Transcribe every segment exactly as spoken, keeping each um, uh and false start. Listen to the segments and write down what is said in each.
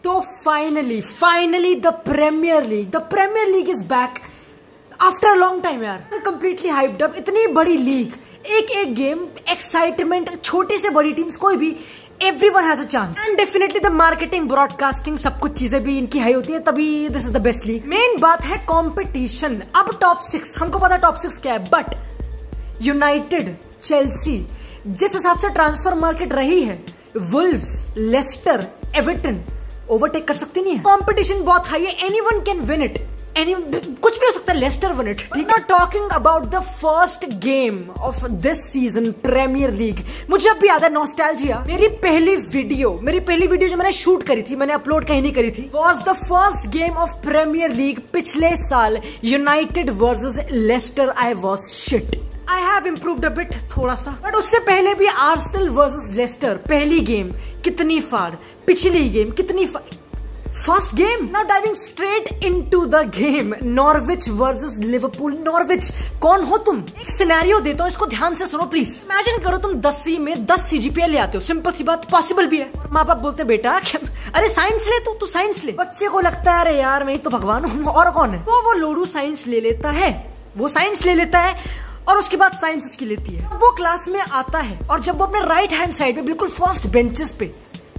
तो finally finally the premier league the premier league is back after long time यार। Completely hyped up, इतनी बड़ी league, एक एक गेम, एक्साइटमेंट, छोटी से बड़ी टीम्स कोई भी, everyone has a chance. And definitely the marketing, broadcasting, सब कुछ चीजें भी इनकी हाई होती है, तभी this is the best league. Main बात है कंपटीशन। अब टॉप सिक्स, हमको पता है टॉप सिक्स क्या है, बट यूनाइटेड, चेल्सी, जिस हिसाब से ट्रांसफर मार्केट रही है, वुल्व्स, लेस्टर, एवर्टन ओवरटेक कर सकती नहीं है। कंपटीशन बहुत हाई है, anyone can win it, any कुछ भी हो सकता है, लेस्टर विन इट। ठीक है, talking about the first game of this season premier league, मुझे अब भी याद है नॉस्टैल्जिया। मेरी पहली वीडियो मेरी पहली वीडियो जो मैंने शूट करी थी, मैंने अपलोड कहीं नहीं करी थी, was the first game of premier league पिछले साल, United versus Leicester. I was shit, I have improved a bit थोड़ा सा, बट उससे पहले भी आर्सेनल वर्सेस लेस्टर, पहली गेम कितनी फाड़, पिछली गेम कितनी फाड़, first game. Now diving straight into the game, Norwich versus Liverpool. Norwich, कौन हो तुम? एक सिनेरियो देता हूं, इसको ध्यान से सुनो प्लीज। इमेजिन करो तुम दस सी में दस सीजीपीए ले आते हो, सिंपल सी बात, पॉसिबल भी है। माँ बाप बोलते बेटा अरे साइंस ले, तू तू साइंस ले। बच्चे को लगता है अरे यार मैं तो भगवान हूँ, और कौन है? तो वो लोडू साइंस ले लेता है, वो साइंस ले लेता है और उसके बाद साइंस उसकी लेती है। वो क्लास में आता है और जब वो अपने राइट हैंड साइड पे बिल्कुल फर्स्ट बेंचेस पे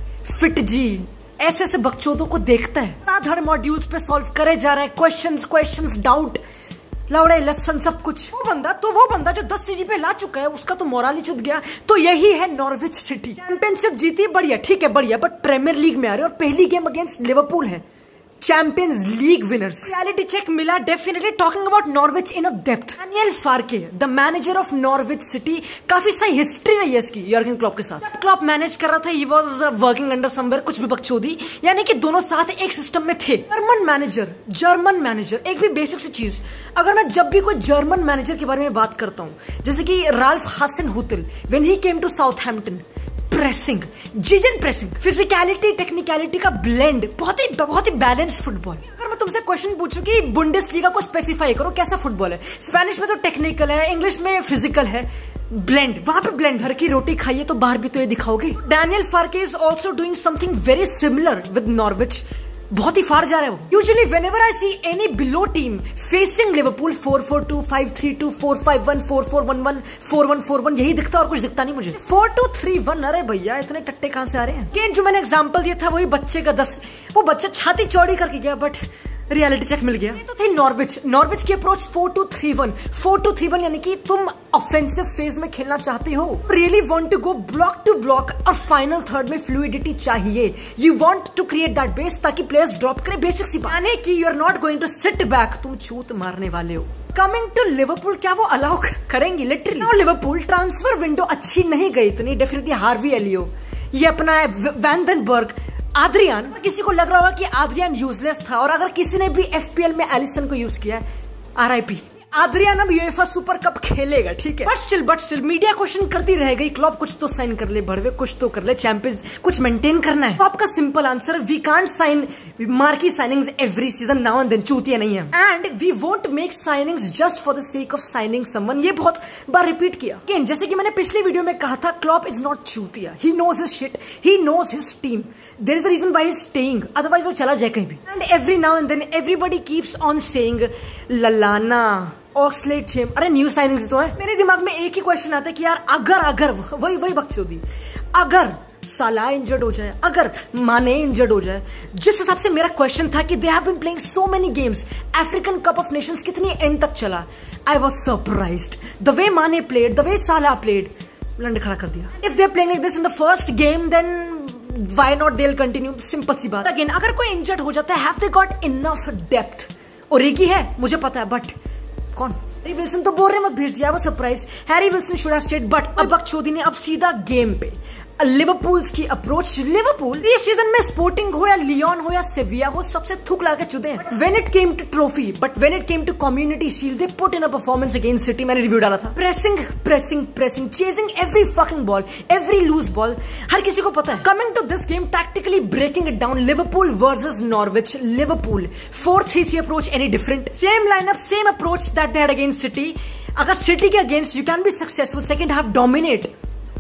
फिट जी ऐसे ऐसे बकचोदों को देखता है, धड़ मॉड्यूल्स पे सॉल्व करे जा रहा है, क्वेश्चंस क्वेश्चंस डाउट, लवड़े लेसन सब कुछ। वो बंदा तो वो बंदा जो दस सीजी पे ला चुका है, उसका तो मोरल ही चुद गया। तो यही है नॉर्विच सिटी। चैंपियनशिप जीती, बढ़िया, ठीक है बढ़िया, बट प्रीमियर लीग में आ रहे और पहली गेम अगेंस्ट लिवरपूल है, champions league winners. Reality check मिला definitely. Talking about Norwich in a depth, Daniel Farke, the manager of Norwich city, काफी सही हिस्ट्री रही है इसकी यर्गन क्लॉप के साथ। क्लॉप मैनेज कर रहा था, he was working under somewhere, कुछ भी बकचोदी, यानी कि दोनों साथ एक सिस्टम में थे। जर्मन मैनेजर, जर्मन मैनेजर, एक भी बेसिक सी चीज, अगर मैं जब भी कोई जर्मन मैनेजर के बारे में बात करता हूं, जैसे कि Ralph Hasenhuttl, when he came to Southampton, pressing, gegen pressing, physicality, technicality का ब्लेंड, बहुत ही बहुत ही बैलेंस फुटबॉल। अगर मैं तुमसे क्वेश्चन पूछूं कि बुंडेसलीगा को स्पेसिफाई करो कैसा फुटबॉल है, स्पेनिश में तो टेक्निकल है, इंग्लिश में फिजिकल है, ब्लेंड, वहां पे ब्लेंड। घर की रोटी खाइए तो बाहर भी तो ये दिखाओगे। Daniel Farke is also doing something very similar with Norwich, बहुत ही फार जा रहा है वो। Usually whenever I see any below team facing Liverpool, four four two, five three two, four five one, four four one one, four one four one, यही दिखता और कुछ दिखता नहीं मुझे। फोर टू थ्री वन, अरे भैया इतने टट्टे कहां से आ रहे हैं? गेम जो मैंने एग्जांपल दिया था वही बच्चे का दस, वो बच्चा छाती चौड़ी करके गया, बट रियलिटी चेक मिल गया। ये तो थी नॉर्विच। नॉर्विच की approach four two three one, four two three one, यानी कि तुम ऑफेंसिव फेज में खेलना चाहते हो, really want to go block to block, और फाइनल थर्ड में फ्लूइडिटी चाहिए। You want to create that base ताकि प्लेयर्स ड्रॉप करे, बेसिक सी बात, यानी कि you are not going to sit back, तुम चूत मारने वाले हो। कमिंग टू लिवरपूल, क्या वो अलाउ करेंगी? लिटरली लिवरपूल ट्रांसफर विंडो अच्छी नहीं गई इतनी, डेफिनेटली हार्वी एलियो, ये अपना वैंडनबर्ग, आद्रियान, किसी को लग रहा होगा कि आद्रियान यूजलेस था, और अगर किसी ने भी एफपीएल में एलिसन को यूज किया है, आरआईपी आद्रियान अब यूएफए सुपर कप खेलेगा, ठीक है। But still but still media question करती रह गई, क्लॉप कुछ तो साइन कर ले, बढ़वे कुछ तो कर ले, चैंपियंस कुछ मेंटेन करना है। क्लॉप का simple answer, we can't sign marquee signings every season, now and then, चूतिया नहीं है। And we won't make signings just for the sake of signing someone, ये बहुत बार रिपीट किया। अगेन जैसे कि मैंने पिछली वीडियो में कहा था, क्लॉप इज नॉट चूतिया, he knows his shit, he knows his team, there is a reason why he is staying, otherwise वो चला जाए कहीं भी। And every now and then everybody keeps on saying Lallana, Oxlade चेम, अरे new signings तो है। मेरे दिमाग में एक ही क्वेश्चन आता है कि यार अगर अगर वही वही बकचोदी, अगर साला इंजर्ड हो जाए, अगर माने इंजर्ड हो जाए, जिस हिसाब से मेरा क्वेश्चन था कि they have been playing so many games, African cup of nations कितनी एंड तक चला, I was surprised the way Mane played, the way साला प्लेड, लंड खड़ा कर दिया। If they are playing like this in the first game, then why not they will continue, simple सी बात। Again अगर कोई इंजर्ड हो जाता है, have they got enough depth? Origi है मुझे पता है, बट कौन? हैरी विल्सन तो बोल रहे मत भेज दिया, वो surprise, Harry Wilson should have stayed, but अब बकचोदी ने अब सीधा गेम पे लिवरपूल्स की अप्रोच। लिवरपूल इस सीजन में स्पोर्टिंग हो या लियोन हो या सेविया हो, सबसे थूक ला के चुदे हैं। When it came to trophy, but when it came to community shield, they put in a performance against city. मैंने रिव्यू डाला था, pressing pressing pressing, chasing every fucking ball, every loose ball, हर किसी को पता है। Coming to this game, tactically breaking it down, Liverpool versus Norwich. Liverpool four three three approach, any different? Same lineup, same approach that they had against city. अगर city के against you can be successful, second half dominate,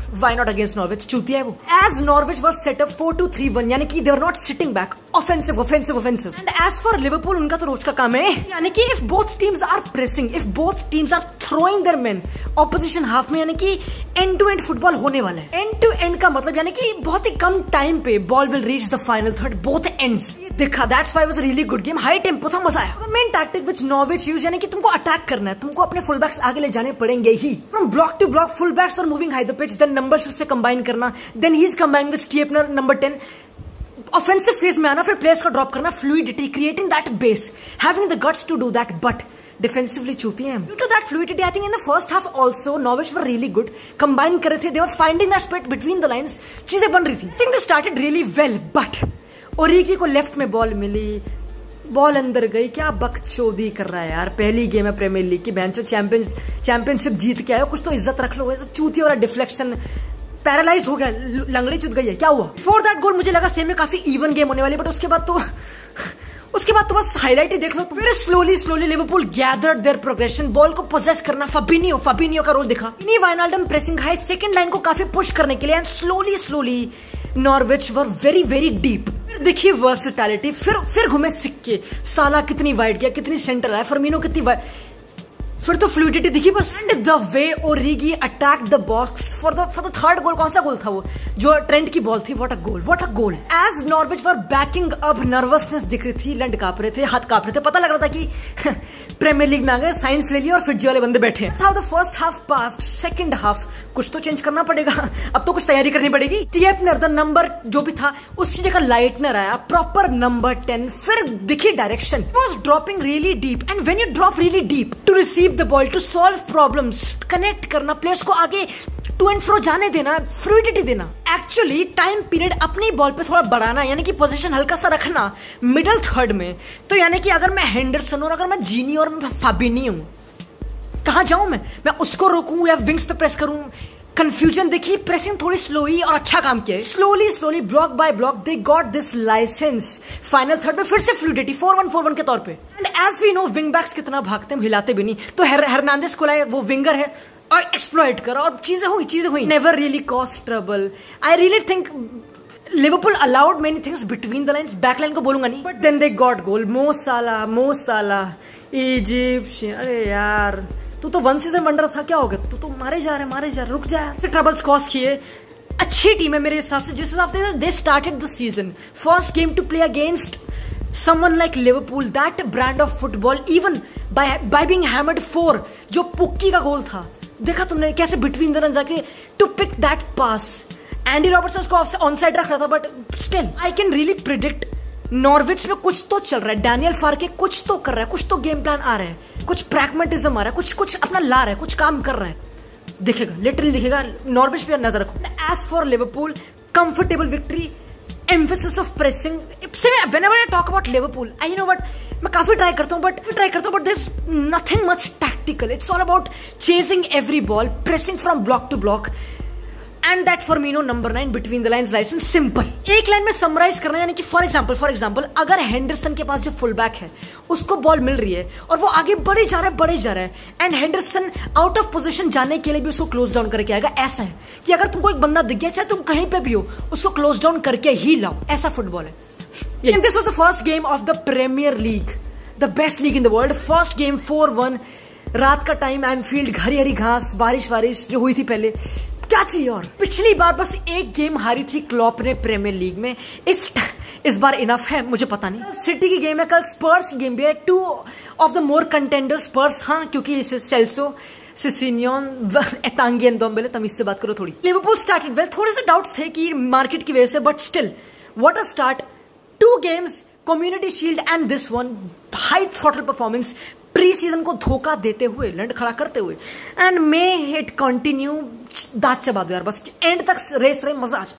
Why not against Norwich? चूतिया है वो. As Norwich was set up four two three one, यानी कि they were not sitting back. Offensive, offensive, offensive. And as for Liverpool, उनका तो रोज का काम है. यानी कि if both teams are pressing, if both teams are throwing their men, opposition half में यानी कि end to end football होने वाला है. End to end का मतलब यानी कि बहुत ही कम टाइम पे ball will reach the final third, both ends. देखा, that's why it was a really good game. High tempo था, मजा आया. The main tactic which Norwich used, यानी कि तुमको अटैक करना है, तुमको अपने fullbacks आगे ले जाने पड़ेंगे ही. From block to block, fullbacks are moving high the pitch, then numbers से combine करना, then he's combining with Stiepner number ten. Offensive phase में आना, फिर players को drop करना, fluidity, creating that base, having the guts to do that, but defensively चूती हैं. Due to that fluidity, I think in the first half also Norwich were really good. Combine कर रहे थे, they were finding that split between the lines. चीजें बन रही थी. I think they started really well, but ओरिगी को left में ball मिली, ball अंदर गई. क्या बकचोदी कर रहा है यार. पहली गेम है प्रीमियर लीग की, बेंचो चैंपियन चैंपियनशिप जीत के आए हो, कुछ तो इज्जत रख लो. चूती वाला डिफ्लेक्शन, पैरालाइज हो गया, लंगड़ी चुत गई है. क्या हुआ? फॉर दैट गोल मुझे लगा सेम में काफी इवन गेम होने वाली, बट उसके बाद तो उसके बाद तो बस हाईलाइट ही देख लो. फिर slowly slowly Liverpool gathered their progression, ball को पोजेस करना. फबिनियो फबिनियो का रोल दिखा. इन्हीं Wijnaldum pressing high, second line को काफी पुश करने के लिए, and slowly slowly Norwich were very very deep. फिर देखिए वर्सेटैलिटी, फिर फिर घूमे सिक्के. साला कितनी वाइड गया, कितनी सेंटर आया, फर्मिनो कितनी वाइड, फिर तो फ्लूइडिटी दिखी बस. And the way Origi attack the box for the for the third goal. कौन सा गोल था वो, जो ट्रेंट की बॉल थी? What a goal, what a goal. As Norwich were backing up, nervousness दिख रही थी, लंड कांप रहे थे, हाथ कांप रहे थे, पता लग रहा था कि प्रीमियर लीग में आ गए, साइंस ले लिया और फिट वाले बंदे बैठे हैं. How the first half passed, second half कुछ तो चेंज करना पड़ेगा. अब तो कुछ तैयारी करनी पड़ेगी. टिएपनर द नंबर जो भी था उसी जगह लाइटनर आया, प्रॉपर नंबर टेन. फिर दिखी direction, was dropping really deep, and when you drop really deep to receive the ball, to solve problems, connect करना, प्लेयर्स को आगे टू एंड फ्रो जाने देना, फ्लूइडिटी देना. एक्चुअली टाइम पीरियड अपनी बॉल पे थोड़ा बढ़ाना, यानी कि पोजीशन हल्का सा रखना मिडिल थर्ड में. तो यानी कि अगर मैं हेंडरसन और अगर मैं जीनी और मैं फाबिनी हूं, कहां जाऊं मैं मैं उसको रोकूं या विंग्स पे प्रेस करूं? कंफ्यूजन देखी. प्रेसिंग थोड़ी स्लोई और अच्छा काम किया. Slowly slowly block by block they got this license. Final third में फिर से fluidity four one four one के तौर पे. And as we know wing backs कितना भागते हैं, हिलाते भी नहीं. तो हर्नांडेस को लाए, वो विंगर है, और एक्सप्लॉइट करा, और चीजें हुई चीजें हुई. Never really cause trouble. I really think Liverpool allowed many things between the lines. Back line को बोलूंगा नहीं, but then they got goal. Mo साला मो साला इजिप्ट. अरे यार तू तो वन सीजन वंडर था, क्या हो गया? तू तो मारे जा रहे मारे जा रहे रुक जा. ट्रबल्स कॉज किए. अच्छी टीम है मेरे हिसाब से, जिस हिसाब से they started the season. First game to play against someone like Liverpool, that brand of football, even by by being hammered four, जो पुक्की का गोल था, देखा तुमने कैसे बिटवीन द रन जाके to pick that pass. Andy Robertson उसको on side रख रहा था, but still I can really predict Norwich में कुछ तो चल रहा है. डैनियल फार्के कुछ तो कर रहा है, कुछ तो गेम प्लान आ रहा है, कुछ प्रैग्मेटिज्म आ रहा है, कुछ कुछ अपना ला रहा है, कुछ काम कर रहा है. दिखेगा, लिटरली दिखेगा. नॉर्विच पे नजर रखो. As for Liverpool, comfortable victory, emphasis of pressing. Whenever I talk about Liverpool, I you know what, मैं काफी ट्राई करता हूँ, बट ट्राई करता हूँ, but there's nothing much tactical. It's all about chasing every ball, pressing from block to block, and that Firmino number nine between the lines license. Simple एक line में summarise करना, यानी कि for example for example अगर Henderson के पास जो full back है उसको बॉल मिल रही है और वो आगे बढ़े जा रहा है बढ़े जा रहा है, and Henderson out of position जाने के लिए भी उसको क्लोज डाउन करके आएगा. ऐसा है कि अगर तुमको एक बंदा दिख गया, चाहे तुम कहीं पे भी हो, उसको क्लोज डाउन करके ही लाओ. ऐसा फुटबॉल है. And this was the first game of the Premier League, the best league in the world. First game four one, रात का टाइम, एनफील्ड, हरी हरी घास, बारिश बारिश जो हुई थी पहले. क्या चाहिए और? पिछली बार बस एक गेम हारी थी क्लॉप ने प्रीमियर लीग में. इस इस बार इनफ है, मुझे पता नहीं. सिटी की गेम है, कल स्पर्स की गेम भी है. Two of the more contender Spurs, हाँ, क्योंकि सेल्सो, सिसिनियन, एतांगी एंड दोम्बेले, तमीज से बात करो थोड़ी. Liverpool started well. थोड़े से डाउट्स थे कि मार्केट की वजह से, but still what a start. Two games, community shield and this one, high throttle performance. Pre season को धोखा देते हुए, लंड खड़ा करते हुए, एंड मे इट कंटिन्यू. दांत चबा दो यार बस, एंड तक रेस रहे, मजा आ जाए.